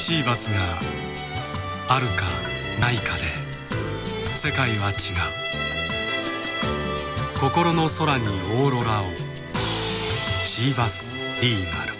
シーバスがあるかないかで世界は違う。心の空にオーロラを。シーバスリーガル。